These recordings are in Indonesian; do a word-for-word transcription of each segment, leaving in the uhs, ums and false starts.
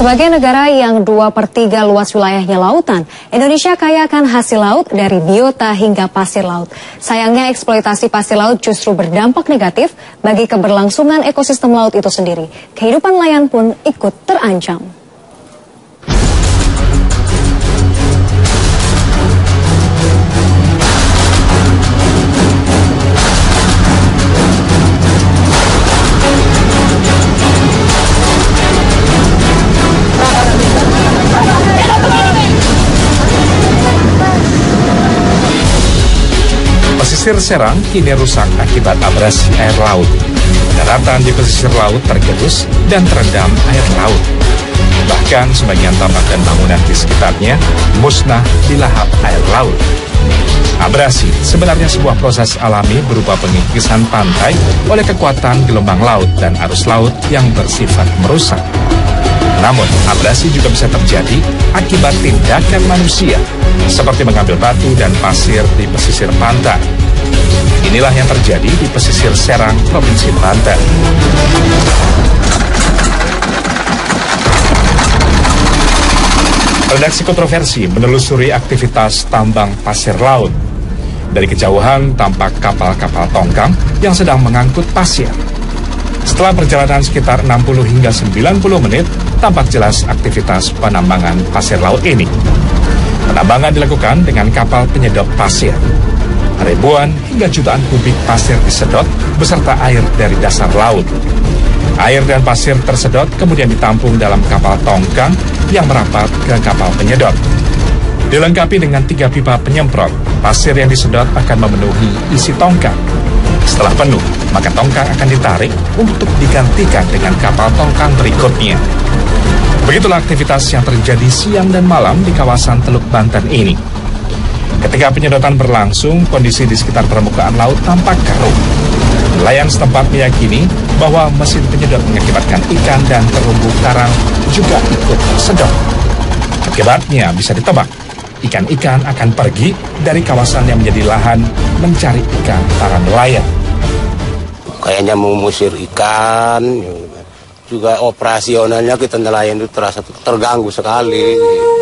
Sebagai negara yang dua per tiga luas wilayahnya lautan, Indonesia kaya akan hasil laut dari biota hingga pasir laut. Sayangnya eksploitasi pasir laut justru berdampak negatif bagi keberlangsungan ekosistem laut itu sendiri. Kehidupan nelayan pun ikut terancam. Pesisir Serang kini rusak akibat abrasi air laut. Daratan di pesisir laut tergerus dan terendam air laut. Bahkan sebagian tambak dan bangunan di sekitarnya musnah di lahap air laut. Abrasi sebenarnya sebuah proses alami berupa pengikisan pantai oleh kekuatan gelombang laut dan arus laut yang bersifat merusak. Namun, abrasi juga bisa terjadi akibat tindakan manusia, seperti mengambil batu dan pasir di pesisir pantai. Inilah yang terjadi di pesisir Serang, Provinsi Banten. Redaksi Kontroversi menelusuri aktivitas tambang pasir laut. Dari kejauhan tampak kapal-kapal tongkang yang sedang mengangkut pasir. Setelah perjalanan sekitar enam puluh hingga sembilan puluh menit, tampak jelas aktivitas penambangan pasir laut ini. Penambangan dilakukan dengan kapal penyedot pasir. Ribuan hingga jutaan kubik pasir disedot beserta air dari dasar laut. Air dan pasir tersedot kemudian ditampung dalam kapal tongkang yang merapat ke kapal penyedot. Dilengkapi dengan tiga pipa penyemprot, pasir yang disedot akan memenuhi isi tongkang. Setelah penuh, maka tongkang akan ditarik untuk digantikan dengan kapal tongkang berikutnya. Begitulah aktivitas yang terjadi siang dan malam di kawasan Teluk Banten ini. Ketika penyedotan berlangsung, kondisi di sekitar permukaan laut tampak keruh. Nelayan setempat meyakini bahwa mesin penyedot mengakibatkan ikan dan terumbu karang juga ikut tersedot. Akibatnya bisa ditebak, ikan-ikan akan pergi dari kawasan yang menjadi lahan mencari ikan para nelayan. Kayaknya mengusir ikan, juga operasionalnya kita nelayan itu terasa terganggu sekali.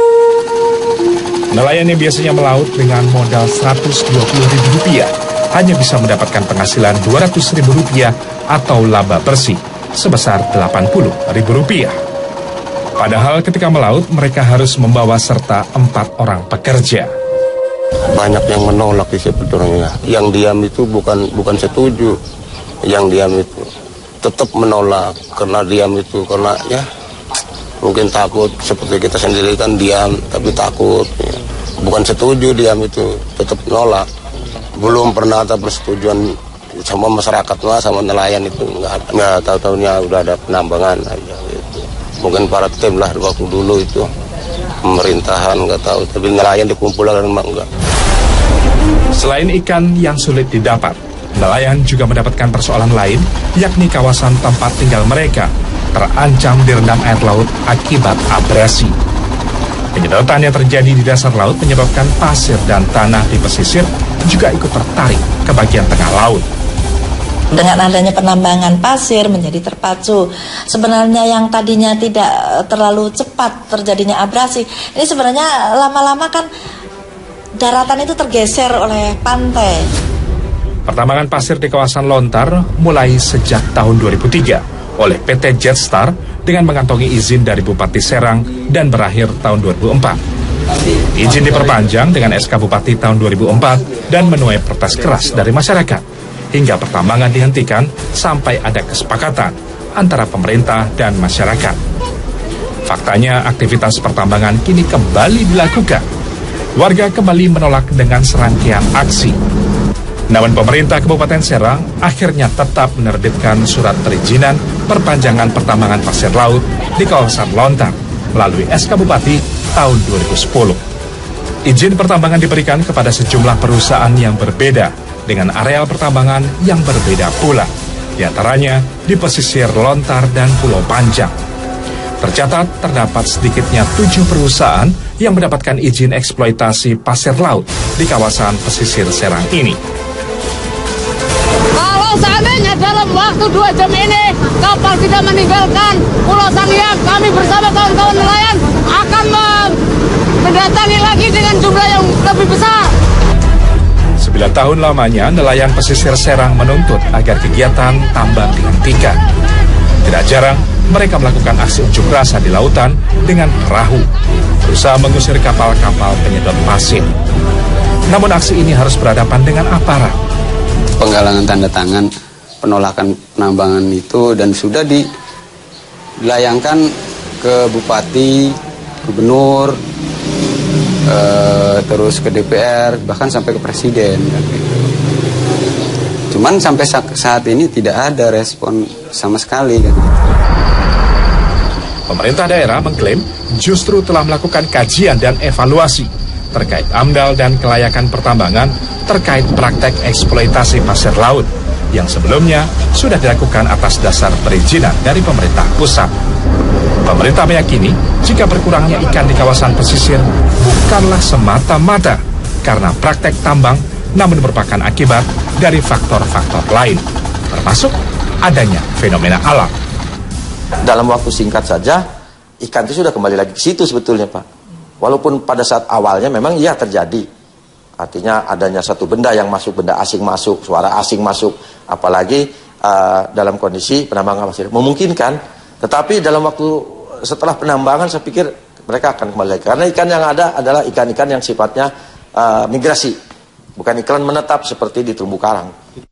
Nelayan yang biasanya melaut dengan modal seratus dua puluh ribu rupiah hanya bisa mendapatkan penghasilan dua ratus ribu rupiah atau laba bersih sebesar delapan puluh ribu rupiah. Padahal ketika melaut mereka harus membawa serta empat orang pekerja. Banyak yang menolak sih sebetulnya. Yang diam itu bukan bukan setuju. Yang diam itu tetap menolak karena diam itu karena ya mungkin takut, seperti kita sendiri kan diam tapi takut ya. Bukan setuju diam itu, tetap nolak. Belum pernah ada persetujuan sama masyarakat lah, sama nelayan itu nggak nggak tahu-tahunya udah ada penambangan aja gitu. Mungkin para tim lah waktu dulu itu pemerintahan nggak tahu, tapi nelayan dikumpulkan memang enggak. Selain ikan yang sulit didapat, nelayan juga mendapatkan persoalan lain, yakni kawasan tempat tinggal mereka terancam direndam air laut akibat abrasi. Penyedotan yang terjadi di dasar laut menyebabkan pasir dan tanah di pesisir juga ikut tertarik ke bagian tengah laut. Dengan adanya penambangan pasir menjadi terpacu. Sebenarnya yang tadinya tidak terlalu cepat terjadinya abrasi, ini sebenarnya lama-lama kan daratan itu tergeser oleh pantai. Pertambangan pasir di kawasan Lontar mulai sejak tahun dua ribu tiga oleh P T Jetstar dengan mengantongi izin dari Bupati Serang dan berakhir tahun dua ribu empat. Izin diperpanjang dengan S K Bupati tahun dua ribu empat dan menuai protes keras dari masyarakat hingga pertambangan dihentikan sampai ada kesepakatan antara pemerintah dan masyarakat. Faktanya aktivitas pertambangan kini kembali dilakukan. Warga kembali menolak dengan serangkaian aksi. Namun pemerintah Kabupaten Serang akhirnya tetap menerbitkan surat perizinan perpanjangan pertambangan pasir laut di kawasan Lontar melalui S K Bupati tahun dua ribu sepuluh. Izin pertambangan diberikan kepada sejumlah perusahaan yang berbeda dengan areal pertambangan yang berbeda pula, di antaranya di pesisir Lontar dan Pulau Panjang. Tercatat terdapat sedikitnya tujuh perusahaan yang mendapatkan izin eksploitasi pasir laut di kawasan pesisir Serang ini. Kalau Kalau seandainya dalam waktu dua jam ini kapal tidak meninggalkan Pulau Sangiang, kami bersama kawan-kawan nelayan akan mendatangi lagi dengan jumlah yang lebih besar. Sembilan tahun lamanya nelayan pesisir Serang menuntut agar kegiatan tambang dihentikan. Tidak jarang mereka melakukan aksi unjuk rasa di lautan dengan perahu, berusaha mengusir kapal-kapal penyedot pasir. Namun aksi ini harus berhadapan dengan aparat. Penggalangan tanda tangan penolakan penambangan itu dan sudah dilayangkan ke Bupati, Gubernur, eh, terus ke D P R, bahkan sampai ke Presiden. Gitu. Cuman sampai saat ini tidak ada respon sama sekali. Kan. Pemerintah daerah mengklaim justru telah melakukan kajian dan evaluasi terkait AMDAL dan kelayakan pertambangan terkait praktek eksploitasi pasir laut yang sebelumnya sudah dilakukan atas dasar perizinan dari pemerintah pusat. Pemerintah meyakini jika berkurangnya ikan di kawasan pesisir bukanlah semata-mata karena praktek tambang, namun merupakan akibat dari faktor-faktor lain, termasuk adanya fenomena alam. Dalam waktu singkat saja, ikan itu sudah kembali lagi ke situ sebetulnya, Pak. Walaupun pada saat awalnya memang iya terjadi. Artinya adanya satu benda yang masuk, benda asing masuk, suara asing masuk. Apalagi uh, dalam kondisi penambangan pasir. Memungkinkan, tetapi dalam waktu setelah penambangan saya pikir mereka akan kembali lagi. Karena ikan yang ada adalah ikan-ikan yang sifatnya uh, migrasi. Bukan ikan menetap seperti di terumbu karang.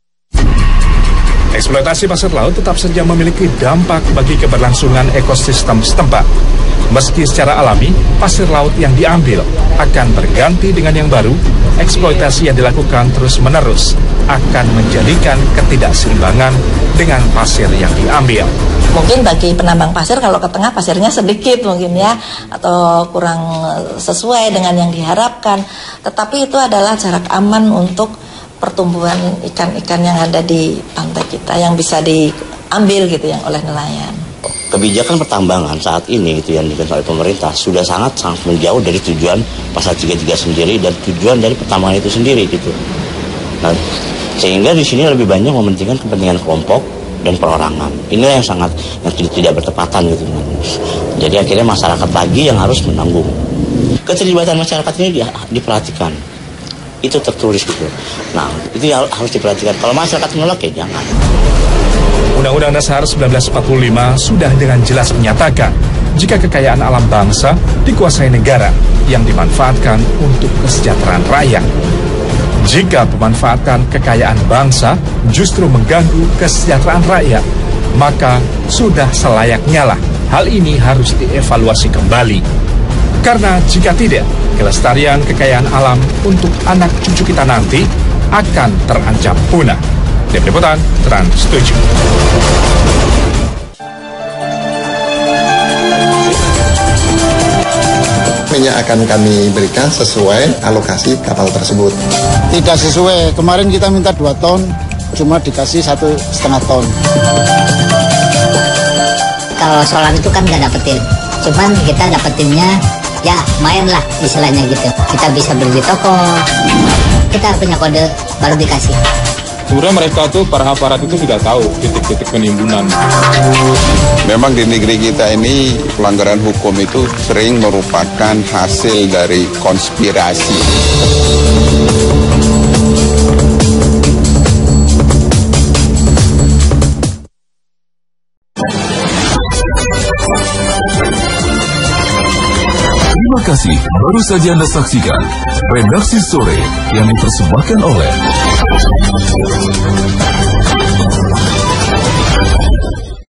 Eksploitasi pasir laut tetap saja memiliki dampak bagi keberlangsungan ekosistem setempat. Meski secara alami, pasir laut yang diambil akan berganti dengan yang baru, eksploitasi yang dilakukan terus-menerus akan menjadikan ketidakseimbangan dengan pasir yang diambil. Mungkin bagi penambang pasir kalau ke tengah pasirnya sedikit mungkin ya, atau kurang sesuai dengan yang diharapkan. Tetapi itu adalah jarak aman untuk pertumbuhan ikan-ikan yang ada di pantai kita yang bisa diambil gitu yang oleh nelayan. Kebijakan pertambangan saat ini gitu yang dilakukan oleh pemerintah sudah sangat sangat menjauh dari tujuan pasal tiga puluh tiga sendiri dan tujuan dari pertambangan itu sendiri gitu. Nah, sehingga di sini lebih banyak mementingkan kepentingan kelompok dan perorangan. Inilah yang sangat yang tidak, tidak bertepatan gitu. Jadi akhirnya masyarakat lagi yang harus menanggung. Keterlibatan masyarakat ini di, diperhatikan. Itu tertulis gitu. Nah, itu harus diperhatikan. Kalau masyarakat menolak ya jangan. Undang-Undang Dasar seribu sembilan ratus empat puluh lima sudah dengan jelas menyatakan jika kekayaan alam bangsa dikuasai negara yang dimanfaatkan untuk kesejahteraan rakyat. Jika pemanfaatan kekayaan bangsa justru mengganggu kesejahteraan rakyat, maka sudah selayaknya lah hal ini harus dievaluasi kembali. Karena jika tidak, kelestarian kekayaan alam untuk anak cucu kita nanti akan terancam punah. Tim Liputan Trans tujuh. Minyak akan kami berikan sesuai alokasi kapal tersebut. Tidak sesuai, kemarin kita minta dua ton, cuma dikasih satu setengah ton. Kalau solar itu kan nggak dapetin, cuman kita dapetinnya ya main lah istilahnya gitu. Kita bisa beli di toko, kita punya kode baru dikasih. Sebenarnya mereka tuh, para aparat itu sudah tahu titik-titik penimbunan. Memang di negeri kita ini pelanggaran hukum itu sering merupakan hasil dari konspirasi. Terima kasih, baru saja Anda saksikan Redaksi Sore yang dipersembahkan oleh